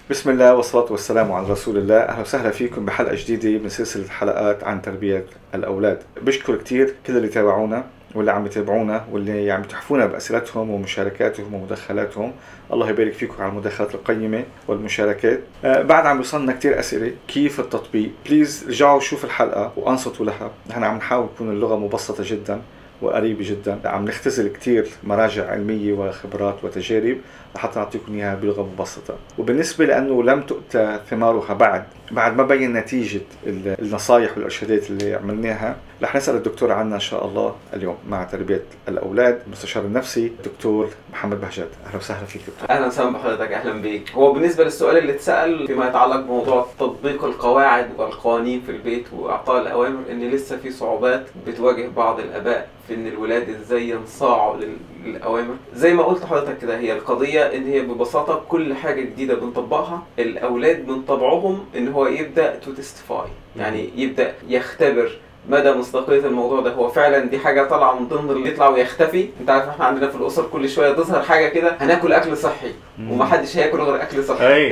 بسم الله والصلاة والسلام على رسول الله. أهلا وسهلا فيكم بحلقة جديدة من سلسلة حلقات عن تربية الأولاد. بشكر كتير كل اللي تابعونا واللي عم يتابعونا واللي عم يتحفونا بأسئلتهم ومشاركاتهم ومداخلاتهم. الله يبارك فيكم على المداخلات القيمة والمشاركات. بعد عم يوصلنا كتير أسئلة كيف التطبيق. بليز رجعوا شوف الحلقة وأنصتوا لها. نحن عم نحاول تكون اللغة مبسطة جدا وقريبة جدا، عم نختزل كتير مراجع علمية وخبرات وتجارب لحتى نعطيكم إياها بلغة مبسطة. وبالنسبة لأنه لم تؤتى ثمارها بعد ما بين نتيجة النصائح والإرشادات اللي عملناها، رح نسأل الدكتور عنها إن شاء الله اليوم مع تربية الأولاد، المستشار النفسي الدكتور محمد بهجت. أهلا وسهلا فيك دكتور. اهلا وسهلا بحضرتك، اهلا بيك. هو بالنسبه للسؤال اللي اتسال فيما يتعلق بموضوع تطبيق القواعد والقوانين في البيت واعطاء الاوامر، ان لسه في صعوبات بتواجه بعض الاباء في ان الولاد ازاي ينصاعوا للاوامر. زي ما قلت لحضرتك كده، هي القضيه ان هي ببساطه كل حاجه جديده بنطبقها الاولاد من طبعهم ان هو يبدا تو تستفاي، يعني يبدا يختبر مدى مصداقية الموضوع ده. هو فعلا دي حاجة طالعة من ضمن اللي يطلع ويختفي. انت عارف احنا عندنا في الأسر كل شوية تظهر حاجة كده، هناكل أكل صحي ومحدش هياكل غير أكل صحي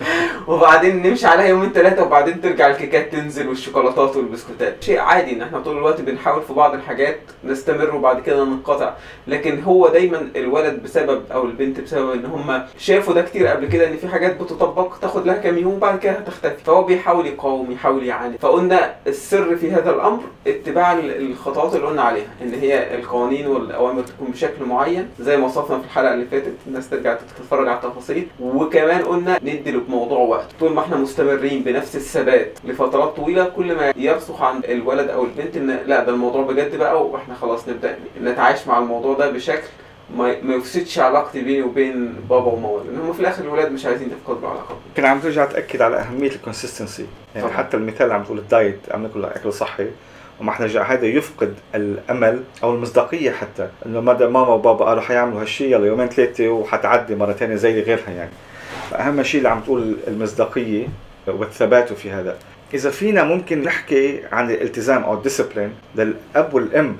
وبعدين نمشي عليها يومين ثلاثة وبعدين ترجع الكيكات تنزل والشوكولاتات والبسكوتات. شيء عادي ان احنا طول الوقت بنحاول في بعض الحاجات نستمر وبعد كده ننقطع، لكن هو دايما الولد بسبب او البنت بسبب ان هم شافوا ده كتير قبل كده، ان في حاجات بتطبق تاخد لها كام يوم بعد كده هتختفي، فهو بيحاول يقاوم يحاول يعاند. فقلنا السر في هذا الامر اتباع الخطوات اللي قلنا عليها، ان هي القوانين والاوامر تكون بشكل معين زي ما وصفنا في الحلقه اللي فاتت، الناس ترجع تتفرج على التفاصيل. وكمان قلنا ندي بموضوع وقت، طول ما احنا مستمرين بنفس الثبات لفترات طويله كل ما يرسخ عند الولد او البنت ان لا ده الموضوع بجد بقى، واحنا خلاص نبدا نتعايش مع الموضوع ده بشكل ما يفسدش علاقتي بيني وبين بابا وماما، لان هم في الاخر الولاد مش عايزين يفقدوا علاقتهم. كنا عم ترجع تاكد على اهميه الكونسستنسي، يعني طبعا. حتى المثال اللي عم تقول الدايت، عم ناكل اكل صحي وما حنرجع هذا يفقد الامل او المصداقيه، حتى انه مدى ماما وبابا قالوا حيعملوا هالشيء يلا يومين ثلاثه وحتعدي مره ثانيه زي غيرها. يعني اهم شيء اللي عم تقول المصداقيه والثبات في هذا. اذا فينا ممكن نحكي عن الالتزام او الديسيبلين للاب والام،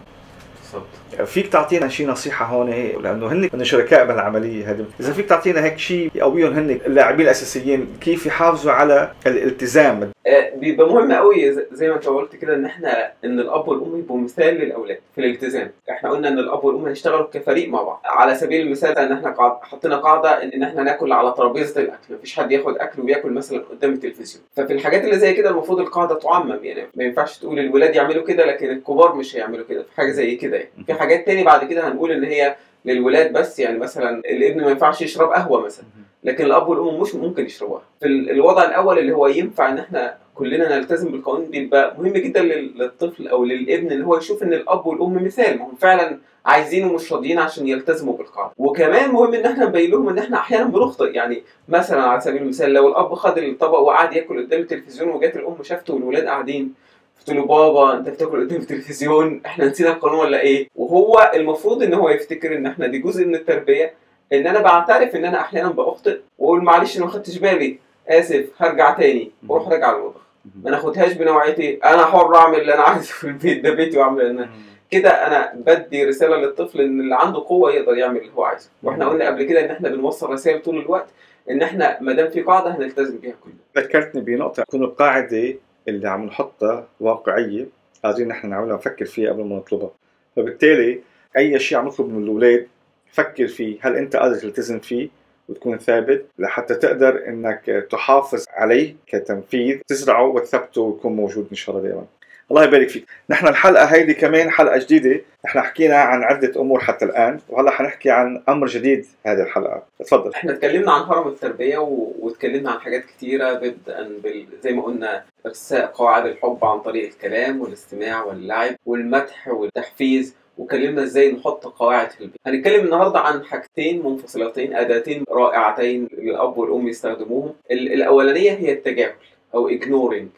فيك تعطينا شيء نصيحه هون، لانه هن شركاء بالعمليه هذه، اذا فيك تعطينا هيك شيء يقويهم هن اللاعبين الاساسيين كيف يحافظوا على الالتزام. بيبقى مهم قوي زي ما انت قلت كده، ان الاب والام يبقوا مثال للاولاد في الالتزام. احنا قلنا ان الاب والام هيشتغلوا كفريق مع بعض. على سبيل المثال ان احنا حطينا قاعده ان احنا ناكل على ترابيزه الاكل، مفيش حد ياخد اكل وياكل مثلا قدام التلفزيون. ففي الحاجات اللي زي كده المفروض القاعده تعمم، يعني ما ينفعش تقول الولاد يعملوا كده لكن الكبار مش هيعملوا كده، في حاجه زي كده. يعني في حاجات تاني بعد كده هنقول ان هي للولاد بس، يعني مثلا الابن ما ينفعش يشرب قهوه مثلا، لكن الاب والام مش ممكن يشربوها. في الوضع الاول اللي هو ينفع ان احنا كلنا نلتزم بالقانون، بيبقى مهم جدا للطفل او للابن ان هو يشوف ان الاب والام مثال، ما هم فعلا عايزين ومش راضيين عشان يلتزموا بالقاعده. وكمان مهم ان احنا نبين لهم ان احنا احيانا بنخطئ. يعني مثلا على سبيل المثال لو الاب خد الطبق وقعد ياكل قدام التلفزيون وجات الام شافته والولاد قاعدين، قلت له بابا انت بتاكل قدام التلفزيون، احنا نسينا القانون ولا ايه؟ وهو المفروض ان هو يفتكر ان احنا دي جزء من التربيه، ان انا بعترف ان انا احيانا بخطئ واقول معلش انا ما خدتش بالي، اسف، هرجع تاني واروح راجع المطبخ. ما ناخدهاش بنوعيتي انا حر اعمل اللي انا عايزه في البيت، ده بيتي واعمل اللي انا كده. انا بدي رساله للطفل ان اللي عنده قوه يقدر يعمل اللي هو عايزه. واحنا قلنا قبل كده ان احنا بنوصل رسائل طول الوقت ان احنا ما دام في قاعده هنلتزم بيها كلنا. ذكرتني بنقطه، تكون القاعده اللي عم نحطها واقعيه، قادرين نحن نعملها نفكر فيها قبل ما نطلبها. فبالتالي اي شيء عم نطلب من الاولاد فكر فيه، هل انت قادر تلتزم فيه وتكون ثابت لحتى تقدر انك تحافظ عليه كتنفيذ، تزرعه وتثبته ويكون موجود ان شاء الله دائما. الله يبارك فيك. نحن الحلقه هيدي كمان حلقه جديده، نحن حكينا عن عده امور حتى الان، وهلا حنحكي عن امر جديد هذه الحلقه. تفضل. احنا اتكلمنا عن هرم التربيه واتكلمنا عن حاجات كتيره، بدءا زي ما قلنا ارساء قواعد الحب عن طريق الكلام والاستماع واللعب والمدح والتحفيز، وكلمنا ازاي نحط قواعد في البيت. هنتكلم النهارده عن حاجتين منفصلتين، اداتين رائعتين الاب والام يستخدموهم. الاولانيه هي التجاهل او ignoring،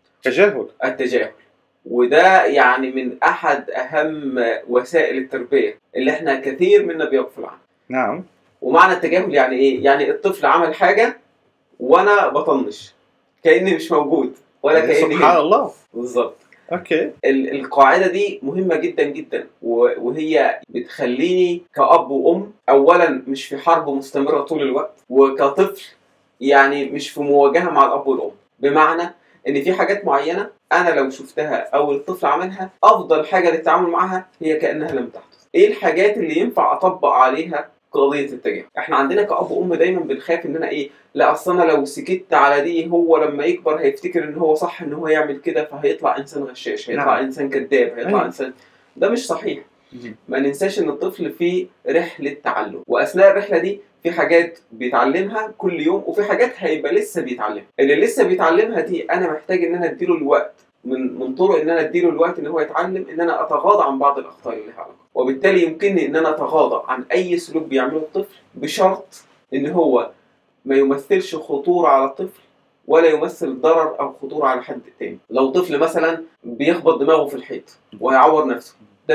التجاهل. وده يعني من احد اهم وسائل التربيه اللي احنا كثير منا بيغفل عنها. نعم. ومعنى التجاهل يعني ايه؟ يعني الطفل عمل حاجه وانا بطنش كاني مش موجود ولا كاني سبحان الله. بالظبط. اوكي. القاعده دي مهمه جدا جدا، وهي بتخليني كأب وأم اولا مش في حرب مستمره طول الوقت، وكطفل يعني مش في مواجهه مع الاب والام، بمعنى ان في حاجات معينه انا لو شفتها او الطفل عملها افضل حاجه للتعامل معها هي كانها لم تحدث. ايه الحاجات اللي ينفع اطبق عليها قضيه التجاهل؟ احنا عندنا كأب وام دايما بنخاف ان انا ايه، لا اصل انا لو سكت على دي هو لما يكبر هيفتكر ان هو صح ان هو يعمل كده، فهيطلع انسان غشاش، هيطلع انسان كذاب، هيطلع انسان. ده مش صحيح. ما ننساش ان الطفل في رحله تعلم، واثناء الرحله دي في حاجات بيتعلمها كل يوم وفي حاجات هيبقى لسه بيتعلمها. اللي لسه بيتعلمها دي انا محتاج ان انا اديله الوقت، من طرق ان انا اديله الوقت ان هو يتعلم ان انا اتغاضى عن بعض الاخطاء اللي لها علاقه، وبالتالي يمكنني ان انا اتغاضى عن اي سلوك بيعمله الطفل بشرط ان هو ما يمثلش خطوره على الطفل ولا يمثل ضرر او خطوره على حد تاني. لو طفل مثلا بيخبط دماغه في الحيط وهيعور نفسه،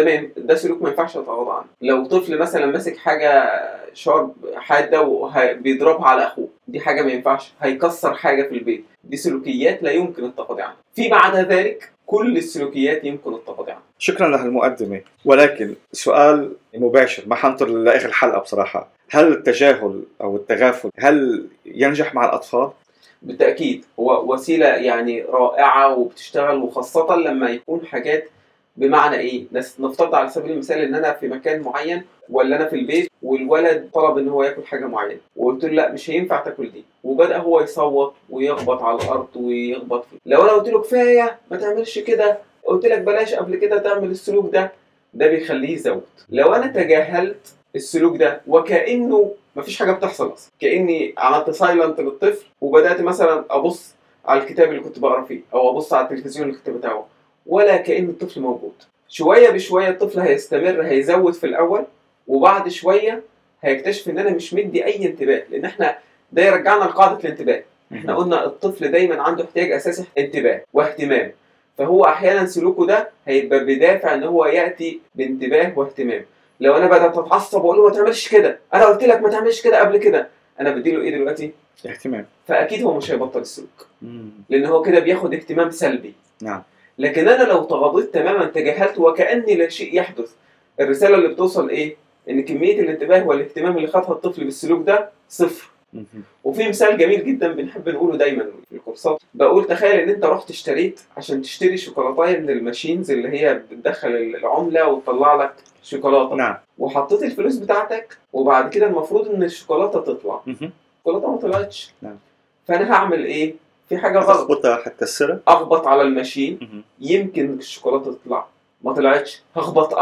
ده سلوك ما ينفعش اتغاضى عنه. لو طفل مثلا ماسك حاجه شارب حاده وبيضربها على اخوه، دي حاجه ما ينفعش. هيكسر حاجه في البيت، دي سلوكيات لا يمكن التغاضي عنها. في بعد ذلك كل السلوكيات يمكن التغاضي عنها. شكرا لهالمقدمه، ولكن سؤال مباشر ما حنطر لاخر الحلقه بصراحه، هل التجاهل او التغافل هل ينجح مع الاطفال؟ بالتاكيد هو وسيله يعني رائعه وبتشتغل، وخاصه لما يكون حاجات، بمعنى ايه، نفترض على سبيل المثال ان انا في مكان معين ولا انا في البيت والولد طلب ان هو ياكل حاجه معينه وقلت له لا مش هينفع تاكل دي، وبدا هو يصوت ويخبط على الارض ويخبط فيه. لو انا قلت له كفايه ما تعملش كده، قلت لك بلاش قبل كده تعمل السلوك ده بيخليه يزود. لو انا تجاهلت السلوك ده وكانه مفيش حاجه بتحصل اصلا، كاني عملت سايلنت للطفل وبدات مثلا ابص على الكتاب اللي كنت بقرا فيه او ابص على التلفزيون اللي كنت بتابعه، ولا كأن الطفل موجود، شوية بشوية الطفل هيستمر، هيزود في الأول، وبعد شوية هيكتشف إن أنا مش مدي أي انتباه. لأن إحنا ده يرجعنا لقاعدة الانتباه. إحنا قلنا الطفل دايما عنده احتياج أساسي انتباه واهتمام، فهو أحيانا سلوكه ده هيبقى بدافع إن هو يأتي بانتباه واهتمام. لو أنا بدأت أتعصب وأقول له ما تعملش كده، أنا قلت لك ما تعملش كده قبل كده، أنا بديله إيه دلوقتي؟ اهتمام. فأكيد هو مش هيبطل السلوك، لأن هو كده بياخد اهتمام سلبي. نعم. لكن انا لو تغاضيت تماما، تجاهلت وكأني لا شيء يحدث، الرساله اللي بتوصل ايه؟ ان كميه الانتباه والاهتمام اللي خدها الطفل بالسلوك ده صفر. وفي مثال جميل جدا بنحب نقوله دايما في الكورسات، بقول تخيل ان انت رحت اشتريت عشان تشتري شوكولاتايه من الماشينز اللي هي بتدخل العمله وتطلع لك شوكولاته. نعم. وحطيت الفلوس بتاعتك وبعد كده المفروض ان الشوكولاته تطلع، الشوكولاته ما طلعتش. نعم. فانا هعمل ايه؟ في حاجه غلط. هتخبطها هتكسرها؟ اخبط على الماشين يمكن الشوكولاته تطلع، ما طلعتش هخبط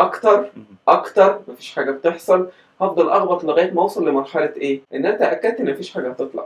اكتر، مفيش حاجه بتحصل، هفضل اخبط لغايه ما اوصل لمرحله ايه؟ ان انت اكدت ان مفيش حاجه هتطلع.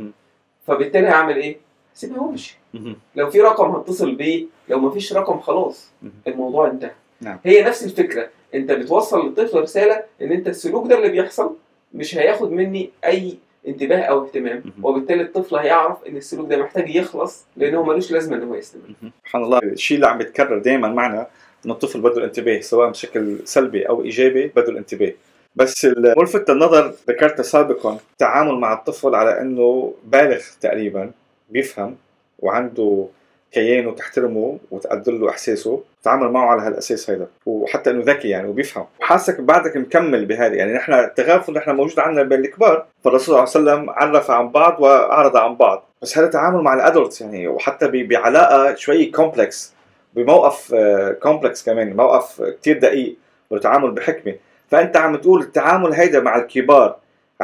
فبالتالي هعمل ايه؟ سيبها وامشي. لو في رقم هتصل بيه، لو مفيش رقم خلاص الموضوع انتهى. نعم. هي نفس الفكره، انت بتوصل للطفل رساله ان انت السلوك ده اللي بيحصل مش هياخد مني اي انتباه او اهتمام، وبالتالي الطفل هيعرف ان السلوك ده محتاج يخلص لانه ملوش لازمه ان هو يستمر. سبحان الله، الشيء اللي عم بيتكرر دائما معنا ان الطفل بده الانتباه، سواء بشكل سلبي او ايجابي بده الانتباه. بس ملفت للنظر ذكرت سابقا التعامل مع الطفل على انه بالغ تقريبا، بيفهم وعنده كيان وتحترمه وتقدر له احساسه، تعامل معه على هالاساس هيدا، وحتى انه ذكي يعني وبيفهم. وحاسك بعدك مكمل بهذه، يعني نحن التغافل نحن موجود عندنا بين الكبار، فالرسول صلى الله عليه وسلم عرف عن بعض واعرض عن بعض، بس هذا التعامل مع الادلتس يعني، وحتى بعلاقه شوي كومبلكس، بموقف كومبلكس كمان، موقف كتير دقيق والتعامل بحكمه. فانت عم تقول التعامل هيدا مع الكبار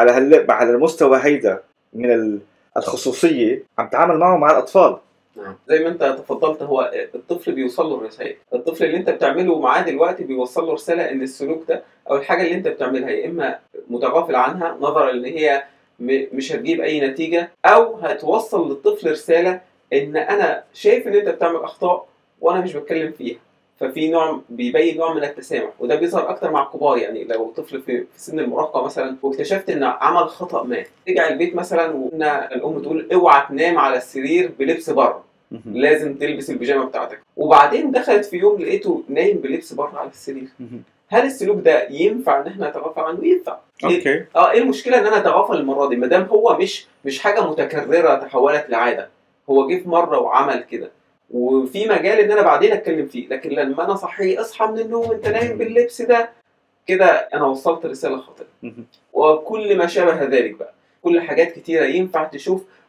على المستوى هيدا من الخصوصيه، عم تعامل معه مع الاطفال. زي ما انت تفضلت، هو الطفل بيوصل له الرسائل، الطفل اللي انت بتعمله معاه دلوقتي بيوصل له رساله ان السلوك ده او الحاجه اللي انت بتعملها يا اما متغافل عنها نظرا ان هي مش هتجيب اي نتيجه، او هتوصل للطفل رساله ان انا شايف ان انت بتعمل اخطاء وانا مش بتكلم فيها. ففي نوع بيبين نوع من التسامح، وده بيظهر اكتر مع الكبار. يعني لو طفل في سن المراهقه مثلا واكتشفت ان عمل خطا ما، رجع البيت مثلا وقلنا الام تقول اوعى تنام على السرير بلبس بره، لازم تلبس البيجامه بتاعتك، وبعدين دخلت في يوم لقيته نايم بلبس بره على السرير. هل السلوك ده ينفع ان احنا نتغافل عنه؟ ينفع. اوكي. ايه المشكله ان انا اتغافل المره دي ما دام هو مش حاجه متكرره تحولت لعاده، هو جه في مره وعمل كده وفي مجال ان انا بعدين اتكلم فيه. لكن لما انا صحي اصحى من النوم انت نايم باللبس ده، كده انا وصلت رساله خاطئه. وكل ما شابه ذلك بقى، كل حاجات كتيره ينفع تشوف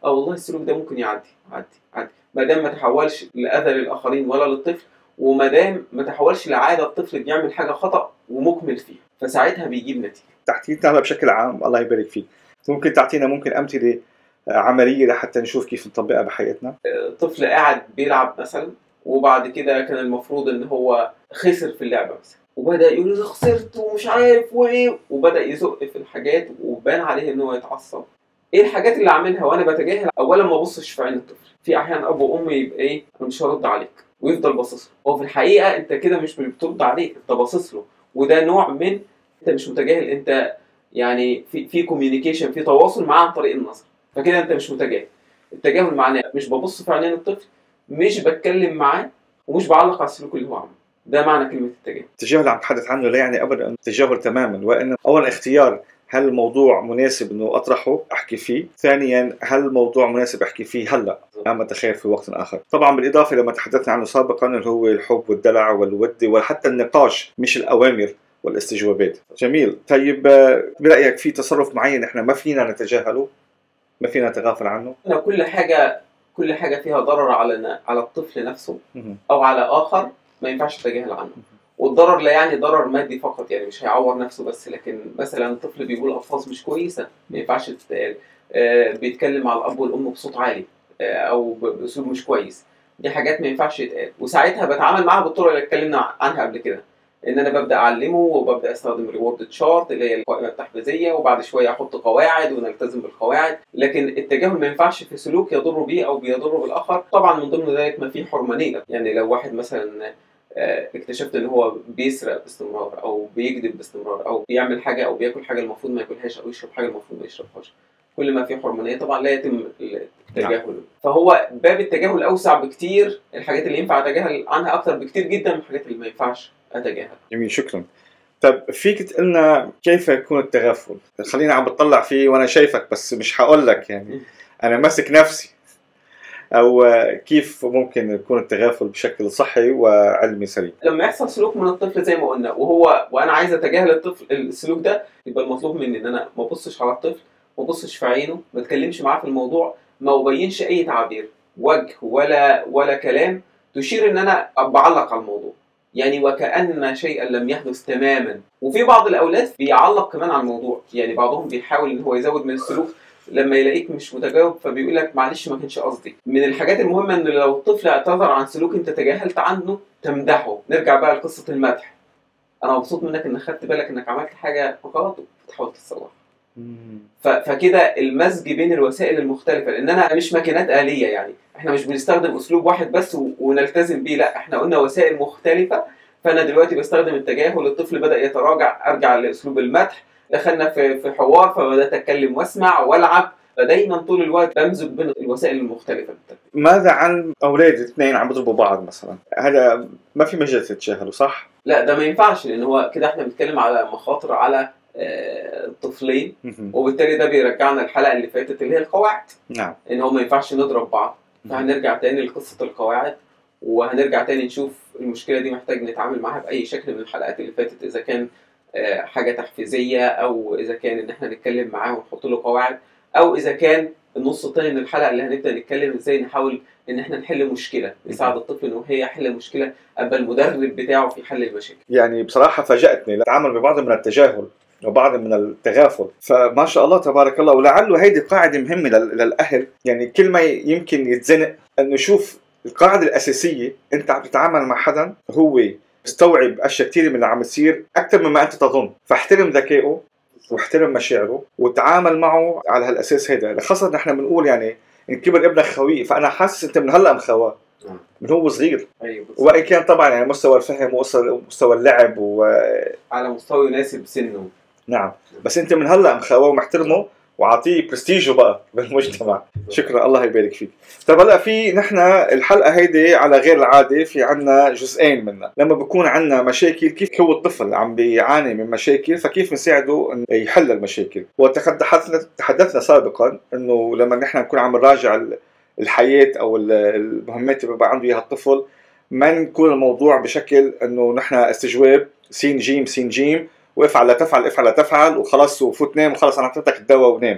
والله السلوك ده ممكن يعدي عادي ما دام ما تحولش لاذى للاخرين ولا للطفل، وما دام ما تحولش لعاده الطفل بيعمل حاجه خطا ومكمل فيها، فساعتها بيجيب نتيجه. تحكيتنا هلا بشكل عام، الله يبارك فيك. ممكن تعطينا امثله عمليه لحتى نشوف كيف نطبقها بحياتنا؟ طفل قاعد بيلعب مثلا، وبعد كده كان المفروض ان هو خسر في اللعبه مثلا، وبدا يقول انا خسرت ومش عارف وايه، وبدا يزق في الحاجات وبان عليه ان هو يتعصب. ايه الحاجات اللي عاملها وانا بتجاهل؟ اولا ما ابصش في عين الطفل. في احيانا اب وام يبقى ايه، انا مش هرد عليك ويفضل باصص له، هو في الحقيقه انت كده مش بترد عليه، انت باصص له، وده نوع من انت مش متجاهل، انت يعني في كوميونيكيشن، في تواصل معاه عن طريق النظر، فكده انت مش متجاهل. التجاهل معناه مش ببص في عينين الطفل، مش بتكلم معاه، ومش بعلق على السلوك اللي هو عامله. ده معنى كلمه التجاهل. التجاهل اللي عم تحدث عنه لا يعني ابدا انه تجاهل تماما، وان اولا اختيار هل الموضوع مناسب انه اطرحه احكي فيه، ثانيا هل الموضوع مناسب احكي فيه هلا ام اتخير في وقت اخر. طبعا بالاضافه لما تحدثنا عنه سابقا اللي هو الحب والدلع والود وحتى النقاش مش الاوامر والاستجوابات. جميل. طيب برايك في تصرف معين احنا ما فينا نتجاهله، ما فينا نتغافل عنه؟ كل حاجه فيها ضرر على الطفل نفسه او على اخر ما ينفعش اتجاهل عنه. والضرر لا يعني ضرر مادي فقط، يعني مش هيعور نفسه بس، لكن مثلا الطفل بيقول الفاظ مش كويسه ما ينفعش تتقال، بيتكلم مع الاب والام بصوت عالي، او باسلوب مش كويس، دي حاجات ما ينفعش تتقال. وساعتها بتعامل معاها بالطرق اللي اتكلمنا عنها قبل كده، ان انا ببدا اعلمه وببدا استخدم ريورد تشارت اللي هي القائمه التحفيزيه، وبعد شويه احط قواعد ونلتزم بالقواعد. لكن التجاهل ما ينفعش في سلوك يضر بيه او بيضر بالاخر. طبعا من ضمن ذلك ما فيه حرمانيه، يعني لو واحد مثلا اكتشفت ان هو بيسرق باستمرار او بيكذب باستمرار او بيعمل حاجه او بياكل حاجه المفروض ما ياكلهاش او يشرب حاجه المفروض ما يشربهاش، كل ما فيه حرمانيه طبعا لا يتم التجاهل. فهو باب التجاهل اوسع بكتير، الحاجات اللي ينفع اتجاهل عنها اكتر بكتير جدا من الحاجات اللي ما ينفعش اتجاهل. جميل، شكرا. طب فيك تقلنا كيف يكون التغافل؟ خليني عم بتطلع فيه وانا شايفك بس مش هقول لك يعني انا ماسك نفسي، او كيف ممكن يكون التغافل بشكل صحي وعلمي سليم؟ لما يحصل سلوك من الطفل زي ما قلنا وانا عايز اتجاهل الطفل السلوك ده، يبقى المطلوب مني ان انا ما ابصش على الطفل، ما ابصش في عينه، ما اتكلمش معاه في الموضوع، ما ابينش اي تعبير وجه ولا كلام تشير ان انا بعلق على الموضوع، يعني وكأن شيئا لم يحدث تماما. وفي بعض الاولاد بيعلق كمان على الموضوع، يعني بعضهم بيحاول ان هو يزود من السلوك لما يلاقيك مش متجاوب فبيقول لك معلش ما كانش قصدي. من الحاجات المهمه ان لو الطفل اعتذر عن سلوك انت تجاهلت عنه تمدحه. نرجع بقى لقصه المدح، انا مبسوط منك انك خدت بالك انك عملت حاجه غلط وتحاول تصلحها. فكده المزج بين الوسائل المختلفه، لان انا مش ماكينات آلية، يعني احنا مش بنستخدم اسلوب واحد بس ونلتزم بيه، لا احنا قلنا وسائل مختلفه. فانا دلوقتي بستخدم التجاهل، الطفل بدا يتراجع ارجع لاسلوب المدح، دخلنا في حوار فبدات اتكلم واسمع والعب. فدايما طول الوقت بمزج بين الوسائل المختلفه. ماذا عن اولاد اثنين عم بيضربوا بعض مثلا؟ هذا ما في مجال تتجاهله صح؟ لا ده ما ينفعش، لان هو كده احنا بنتكلم على مخاطر على الطفلين، وبالتالي ده بيرجعنا الحلقه اللي فاتت اللي هي القواعد. نعم. ان هو ما ينفعش نضرب بعض، فهنرجع تاني لقصه القواعد، وهنرجع تاني نشوف المشكله دي محتاج نتعامل معاها باي شكل من الحلقات اللي فاتت، اذا كان حاجه تحفيزيه، او اذا كان ان احنا نتكلم معاه ونحط له قواعد، او اذا كان النص الثاني من الحلقه اللي هنبدا نتكلم ازاي نحاول ان احنا نحل مشكله، نساعد الطفل انه هي يحل المشكله، ابقى المدرب بتاعه في حل المشاكل. يعني بصراحه فاجاتني التعامل ببعض من التجاهل وبعض من التغافل، فما شاء الله تبارك الله. ولعله هيدي قاعده مهمه للاهل، يعني كل ما يمكن يتزنق انه شوف القاعده الاساسيه، انت عم تتعامل مع حدا هو استوعب اشياء كثير من اللي عم تصير اكثر مما انت تظن، فاحترم ذكائه واحترم مشاعره وتعامل معه على هالاساس. هذا خاصه نحن بنقول يعني ان كبر ابنك خويه، فانا حاسس انت من هلا مخواه من هو صغير. أيوة، وان كان طبعا يعني مستوى الفهم ومستوى اللعب على مستوى يناسب سنه. نعم، بس انت من هلا مخواه ومحترمه وعطيه برستيجه بقى بالمجتمع. شكرا، الله يبارك فيك. طب هلا في نحن الحلقه هيدي على غير العاده في عنا جزئين منها. لما بكون عنا مشاكل، كيف هو الطفل عم بيعاني من مشاكل، فكيف نساعده انه يحل المشاكل. وتحدثنا سابقا انه لما نحن نكون عم نراجع الحياه او المهمات اللي بيبقى عنده اياها الطفل، ما نكون الموضوع بشكل انه نحن استجواب سين جيم سين جيم وافعل لا تفعل افعل لا تفعل وخلاص وفوت نام وخلاص انا اعطيتك الدواء ونام.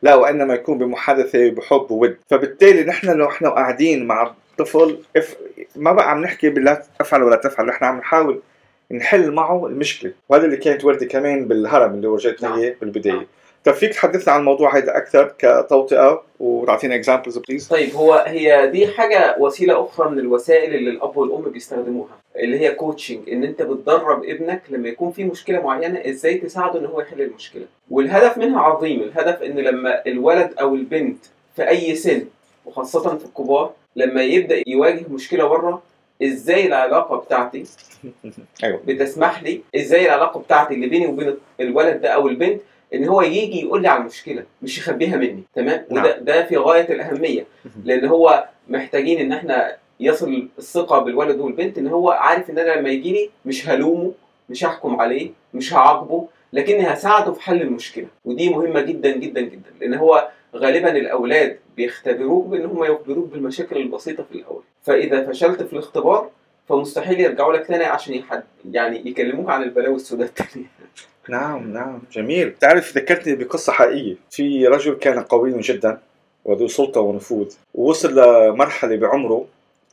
لا، وإنما يكون بمحادثة بحب وود. فبالتالي نحن لو احنا قاعدين مع الطفل ما بقى عم نحكي باللا تفعل ولا تفعل، نحن عم نحاول نحل معه المشكلة. وهذا اللي كانت وردة كمان بالهرم اللي ورجيتنا إياه بالبداية. طيب فيك تحدثنا عن الموضوع هذا أكثر كتوطئة وتعطينا examples بليز؟ طيب، هي دي حاجة وسيلة أخرى من الوسائل اللي الأب والأم بيستخدموها، اللي هي كوتشنج، إن أنت بتدرب ابنك لما يكون في مشكلة معينة إزاي تساعده إن هو يحل المشكلة. والهدف منها عظيم. الهدف إن لما الولد أو البنت في أي سن، وخاصة في الكبار، لما يبدأ يواجه مشكلة بره، إزاي العلاقة بتاعتي أيوة. بتسمح لي، إزاي العلاقة بتاعتي اللي بيني وبين الولد ده أو البنت ان هو يجي يقول لي على المشكله، مش يخبيها مني. تمام. وده في غايه الاهميه، لان هو محتاجين ان احنا يصل الثقه بالولد والبنت ان هو عارف ان انا لما يجي لي مش هلومه، مش هحكم عليه، مش هعاقبه، لكني هساعده في حل المشكله. ودي مهمه جدا جدا جدا، لان هو غالبا الاولاد بيختبروك بان هم يخبروك بالمشاكل البسيطه في الاول، فاذا فشلت في الاختبار فمستحيل يرجعوا لك تاني عشان يعني يكلموك عن البلاوي السوداء التانية. نعم جميل. تعرف ذكرتني بقصة حقيقية. في رجل كان قوي جدا وذو سلطة ونفوذ، ووصل لمرحلة بعمره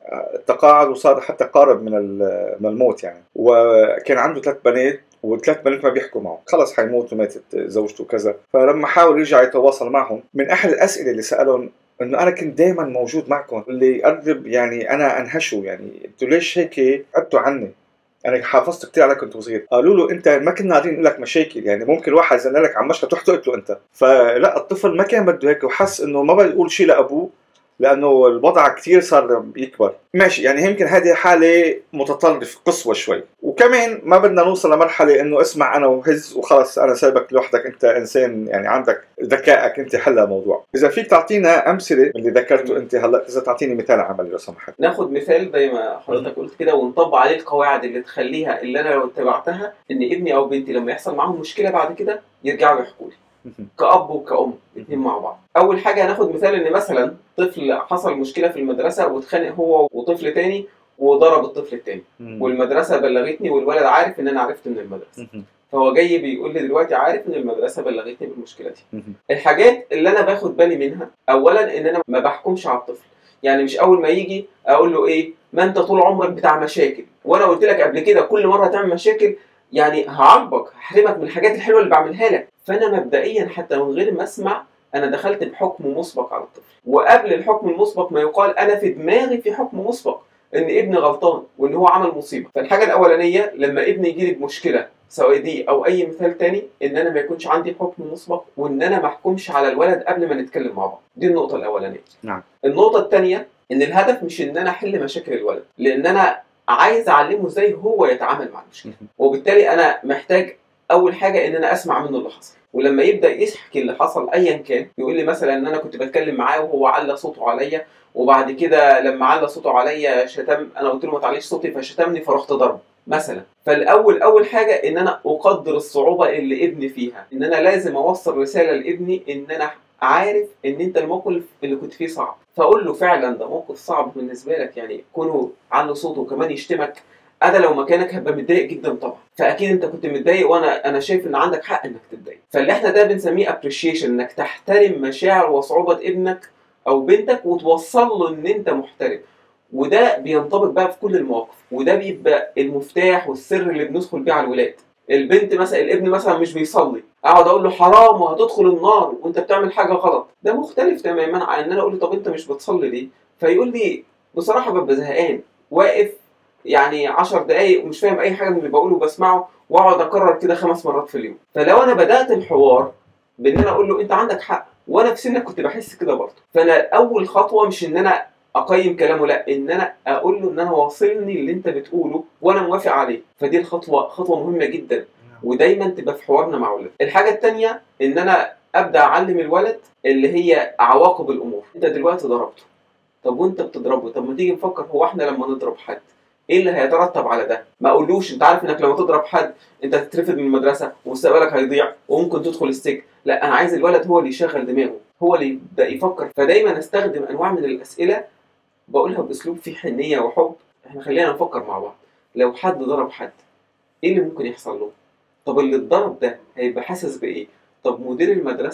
تقاعد وصار حتى قارب من الموت يعني. وكان عنده 3 بنات، والثلاث بنات ما بيحكوا معه، خلص حيموت وماتت زوجته وكذا. فلما حاول يرجع يتواصل معهم، من أحد الأسئلة اللي سألهم انه انا كنت دائما موجود معكم، اللي يقرب يعني انا انهشه، يعني انتوا ليش هيك بعدتوا عني؟ انا حافظت كثير عليك كنت صغير. قالوا له انت ما كنا قاعدين نقول لك مشاكل، يعني ممكن واحد زن لك على مشهد تروح تقتله انت. فلا، الطفل ما كان بده هيك، وحس انه ما بده يقول شيء لابوه لانه الوضع كثير صار يكبر. ماشي، يعني يمكن هذه حاله متطرف قصوى شوي. وكمان ما بدنا نوصل لمرحله انه اسمع انا وهز وخلص انا سايبك لوحدك، انت انسان يعني عندك ذكائك انت حل الموضوع. اذا فيك تعطينا امثله من اللي ذكرته انت هلا، اذا تعطيني مثال عملي لو سمحت. ناخد مثال زي ما حضرتك قلت كده ونطبق عليه القواعد اللي تخليها، اللي انا لو اتبعتها ان ابني او بنتي لما يحصل معاهم مشكله بعد كده يرجعوا يحكوا لي كأب وكأم الاثنين مع بعض. اول حاجه هناخد مثال ان مثلا طفل حصل مشكله في المدرسه واتخانق هو وطفل تاني وضرب الطفل التاني، والمدرسه بلغتني والولد عارف ان انا عرفت من المدرسه، فهو جاي بيقول لي دلوقتي عارف ان المدرسه بلغتني بالمشكله دي. الحاجات اللي انا باخد بالي منها، اولا ان انا ما بحكمش على الطفل. يعني مش اول ما يجي اقول له ايه ما انت طول عمرك بتاع مشاكل، وانا قلت لك قبل كده كل مره تعمل مشاكل يعني هعاقبك، هحرمك من الحاجات الحلوه اللي بعملها لك. فانا مبدئيا حتى من غير ما اسمع انا دخلت بحكم مسبق على الطفل. وقبل الحكم المسبق ما يقال انا في دماغي في حكم مسبق ان ابني غلطان وان هو عمل مصيبه. فالحاجه الاولانيه لما ابني يجي لي بمشكله سواء دي او اي مثال تاني، ان انا ما يكونش عندي حكم مسبق، وان انا ما احكمش على الولد قبل ما نتكلم مع بعض. دي النقطه الاولانيه. نعم. النقطه الثانيه ان الهدف مش ان انا احل مشاكل الولد، لان انا عايز اعلمه ازاي هو يتعامل مع المشكله. وبالتالي انا محتاج اول حاجه ان انا اسمع منه اللي حصل. ولما يبدا يحكي اللي حصل ايا كان، يقول لي مثلا ان انا كنت بتكلم معاه وهو على صوته عليا، وبعد كده لما على صوته عليا شتم، انا قلت له ما تعليش صوتي فشتمني فرحت ضربه مثلا. اول حاجه ان انا اقدر الصعوبه اللي ابني فيها، ان انا لازم اوصل رساله لابني ان انا عارف ان انت الموقف اللي كنت فيه صعب، فاقول له فعلا ده موقف صعب بالنسبه لك، يعني كونه على صوته وكمان يشتمك، انا لو مكانك هبقى متضايق جدا طبعا. فاكيد انت كنت متضايق وانا شايف ان عندك حق انك تتضايق. فاللي احنا ده بنسميه appreciation، انك تحترم مشاعر وصعوبة ابنك او بنتك وتوصل له ان انت محترم. وده بينطبق بقى في كل المواقف، وده بيبقى المفتاح والسر اللي بندخل بيه على الولاد. البنت مثلا، الابن مثلا مش بيصلي، اقعد اقول له حرام وهتدخل النار وانت بتعمل حاجه غلط، ده مختلف تماما عن ان انا اقول له طب انت مش بتصلي ليه؟ فيقول لي بصراحه ببقى زهقان، واقف يعني 10 دقايق ومش فاهم اي حاجه من اللي بقوله وبسمعه، واقعد اكرر كده 5 مرات في اليوم. فلو انا بدات الحوار بان انا اقول له انت عندك حق وانا في سنك كنت بحس كده برضه، فانا اول خطوه مش ان انا اقيم كلامه، لا، ان انا اقول له ان انا واصلني اللي انت بتقوله وانا موافق عليه. فدي الخطوه خطوه مهمه جدا، ودايما تبقى في حوارنا مع ولد. الحاجه الثانيه ان انا ابدا اعلم الولد اللي هي عواقب الامور. انت دلوقتي ضربته، طب وانت بتضربه، طب ما تيجي نفكر هو احنا لما نضرب حد ايه اللي هيترتب على ده؟ ما اقولوش انت عارف انك لما تضرب حد انت هتترفد من المدرسه ومستقبلك هيضيع وممكن تدخل السجن. لا، انا عايز الولد هو اللي يشغل دماغه، هو اللي يبدا يفكر. فدايما استخدم انواع من الاسئله بقولها باسلوب فيه حنيه وحب. احنا خلينا نفكر مع بعض، لو حد ضرب حد ايه اللي ممكن يحصل له؟ طب اللي اتضرب ده هيبقى حاسس بايه؟ طب مدير المدرسه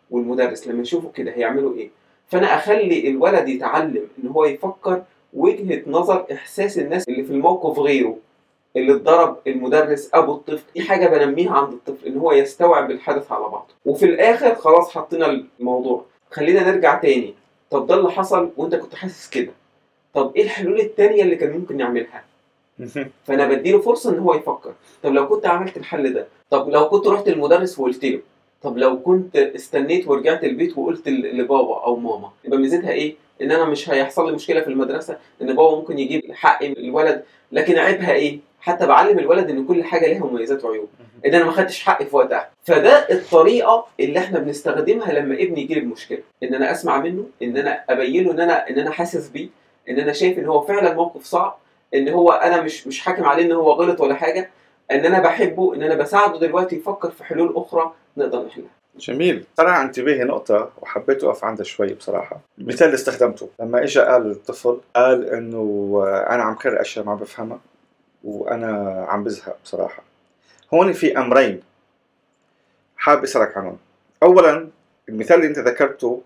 والمدرس لما يشوفوا كده هيعملوا ايه؟ فانا اخلي الولد يتعلم ان هو يفكر وجهة نظر احساس الناس اللي في الموقف غيره، اللي اتضرب، المدرس، ابو الطفل. دي حاجه بنميها عند الطفل ان هو يستوعب الحدث على بعضه. وفي الاخر خلاص حطينا الموضوع، خلينا نرجع تاني. طب ده اللي حصل وانت كنت حاسس كده، طب ايه الحلول التانية اللي كان ممكن نعملها؟ فانا بديله فرصه ان هو يفكر. طب لو كنت عملت الحل ده، طب لو كنت رحت للمدرس وقلت له، طب لو كنت استنيت ورجعت البيت وقلت لبابا او ماما، يبقى ميزتها ايه؟ ان انا مش هيحصل لي مشكله في المدرسه، ان بابا ممكن يجيب حق الولد. لكن عيبها ايه؟ حتى بعلم الولد ان كل حاجه ليها مميزات وعيوب، ان انا ما خدتش حقي في وقتها. فده الطريقه اللي احنا بنستخدمها لما ابني يجي لي بمشكله، ان انا اسمع منه، ان انا ابين له ان انا حاسس بيه، ان انا شايف ان هو فعلا موقف صعب، ان هو انا مش حاكم عليه ان هو غلط ولا حاجه، ان انا بحبه، ان انا بساعده دلوقتي يفكر في حلول اخرى نقدر نحلها. جميل. طلع انتباهي نقطة وحبيت أقف عندها شوي بصراحة. المثال اللي استخدمته لما إجا قال الطفل، قال إنه أنا عم كرر أشياء ما بفهمها وأنا عم بزهق بصراحة. هون في أمرين حابب أسألك عنهم. أولا، المثال اللي أنت ذكرته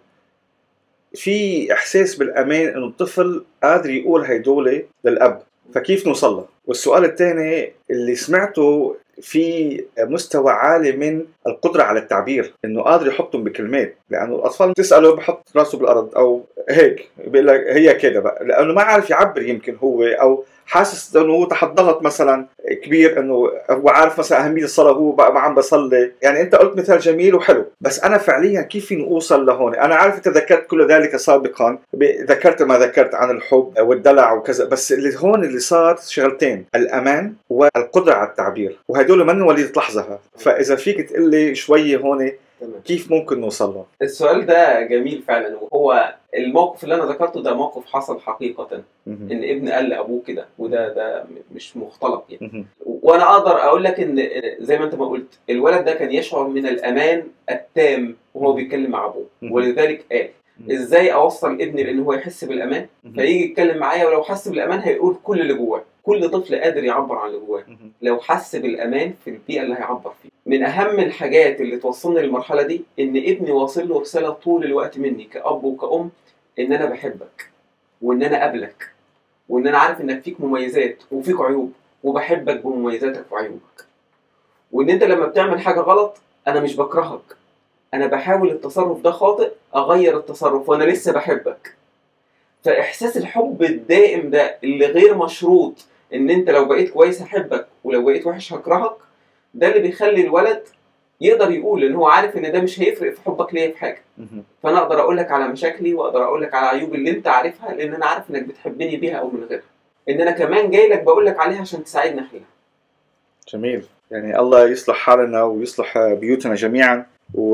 في إحساس بالأمان إنه الطفل قادر يقول هيدولي للأب، فكيف نوصل له؟ والسؤال الثاني اللي سمعته، في مستوى عالي من القدرة على التعبير، إنه قادر يحطهم بكلمات. لأنه الأطفال تسأله بحط راسه بالأرض أو هيك بيقول لك هي كده بقى، لأنه ما عارف يعبر. يمكن هو أو حاسس إنه هو تحت ضغط مثلا كبير، إنه هو عارف مثلا أهمية الصلاة، هو بقى ما عم بصلي. يعني أنت قلت مثال جميل وحلو، بس أنا فعليا كيف فيني أوصل لهون؟ أنا عارف أنت ذكرت كل ذلك سابقا، ذكرت ما ذكرت عن الحب والدلع وكذا، بس اللي هون اللي صار شغلتين: الأمان والقدرة على التعبير، وهدول من وليدة لحظها. فإذا فيك تقول لي شوية هون كيف ممكن نوصل له؟ السؤال ده جميل فعلا، وهو الموقف اللي انا ذكرته ده موقف حصل حقيقة، ان ابن قال لابوه كده، وده مش مختلق يعني. وانا اقدر اقول لك ان زي ما انت ما قلت، الولد ده كان يشعر من الامان التام وهو بيتكلم مع ابوه، ولذلك قال ازاي اوصل ابني لان هو يحس بالامان، فيجي يتكلم معايا، ولو حس بالامان هيقول كل اللي جواه. كل طفل قادر يعبر عن اللي جواه لو حس بالامان في البيئه اللي هيعبر فيها. من اهم الحاجات اللي توصلني للمرحله دي ان ابني واصل له رساله طول الوقت مني كأب وكأم، ان انا بحبك، وان انا قابلك، وان انا عارف انك فيك مميزات وفيك عيوب، وبحبك بمميزاتك وعيوبك، وان انت لما بتعمل حاجه غلط انا مش بكرهك، انا بحاول التصرف ده خاطئ اغير التصرف وانا لسه بحبك. فاحساس الحب الدائم ده اللي غير مشروط، ان انت لو بقيت كويس هحبك ولو بقيت وحش هكرهك، ده اللي بيخلي الولد يقدر يقول ان هو عارف ان ده مش هيفرق في حبك ليا في حاجه. فانا اقدر اقول لك على مشاكلي، واقدر اقول لك على عيوب اللي انت عارفها، لان انا عارف انك بتحبني بيها او من غيرها، ان انا كمان جاي لك بقول لك عليها عشان تساعدني احلها. جميل. يعني الله يصلح حالنا ويصلح بيوتنا جميعا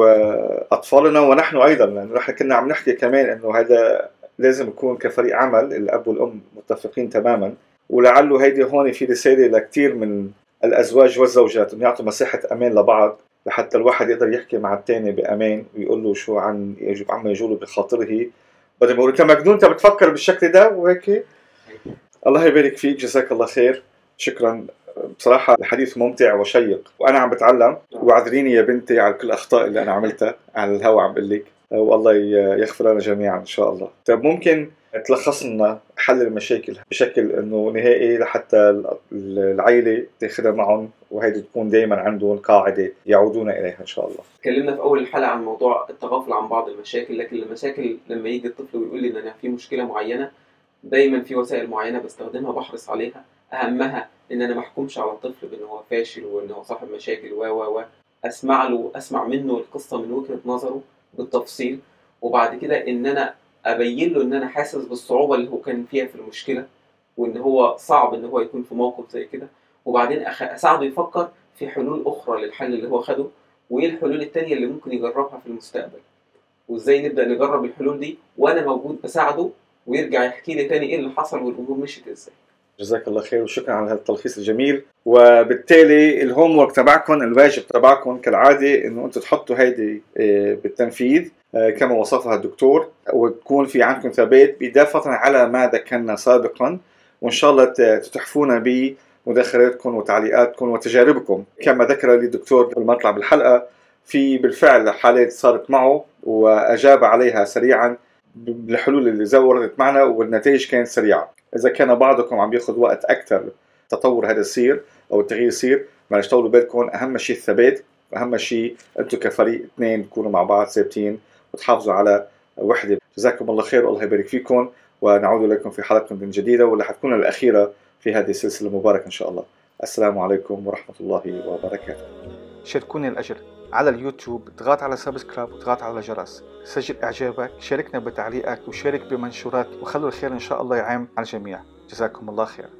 واطفالنا ونحن ايضا، لانه نحن كنا عم نحكي كمان انه هذا لازم يكون كفريق عمل، الاب والام متفقين تماما. ولعله هيدي هون في رساله لكثير من الازواج والزوجات، انه يعطوا مساحه امان لبعض، لحتى الواحد يقدر يحكي مع الثاني بامان ويقول له شو عم يجول بخاطره، بدل ما يقول انت مجنون انت بتفكر بالشكل ده وهيك. الله يبارك فيك، جزاك الله خير، شكرا. بصراحة الحديث ممتع وشيق، وأنا عم بتعلم. واعذريني يا بنتي على كل الأخطاء اللي أنا عملتها على الهوا، عم بقول لك، والله يغفر لنا جميعا إن شاء الله. طيب ممكن تلخص لنا حل المشاكل بشكل إنه نهائي لحتى العائلة تاخذها معهم، وهيدي تكون دائما عندهم قاعدة يعودون إليها إن شاء الله. اتكلمنا في أول الحلقة عن موضوع التغافل عن بعض المشاكل، لكن المشاكل لما يجي الطفل ويقول لي إن أنا في مشكلة معينة، دايما في وسائل معينة بستخدمها بحرص عليها. أهمها إن أنا ما أحكمش على الطفل بأنه هو فاشل وإنه هو صاحب مشاكل أسمع له، أسمع منه القصة من وجهة نظره بالتفصيل، وبعد كده إن أنا أبين له إن أنا حاسس بالصعوبة اللي هو كان فيها في المشكلة، وإن هو صعب إن هو يكون في موقف زي كده، وبعدين أساعده يفكر في حلول أخرى للحل اللي هو خده، وإيه الحلول التانية اللي ممكن يجربها في المستقبل، وإزاي نبدأ نجرب الحلول دي وأنا موجود بساعده، ويرجع يحكي لي تاني إيه اللي حصل والأمور مشيت إزاي. جزاك الله خير وشكرا على هذا التلخيص الجميل. وبالتالي الهوم ورك تبعكم، الواجب تبعكم كالعاده انه انتم تحطوا هيدي بالتنفيذ كما وصفها الدكتور، وتكون في عندكم ثبات باضافه على ما ذكرنا سابقا، وان شاء الله تتحفونا بمداخلاتكم وتعليقاتكم وتجاربكم. كما ذكر لي الدكتور بالمطلع بالحلقه، في بالفعل حالات صارت معه وأجاب عليها سريعا بالحلول اللي وردت معنا، والنتائج كانت سريعة. إذا كان بعضكم عم بياخذ وقت أكثر تطور هذا يصير أو التغيير يصير، معلش طولوا بالكم. أهم شيء الثبات، أهم شيء أنتم كفريق اثنين تكونوا مع بعض ثابتين وتحافظوا على وحدة. جزاكم الله خير والله يبارك فيكم، ونعود لكم في حلقة جديدة واللي حتكون الأخيرة في هذه السلسلة المباركة إن شاء الله. السلام عليكم ورحمة الله وبركاته. شاركوني الأجر على اليوتيوب، اضغط على سبسكرايب واضغط على الجرس، سجل إعجابك، شاركنا بتعليقك وشارك بمنشورات، وخلوا الخير إن شاء الله يعم على الجميع. جزاكم الله خير.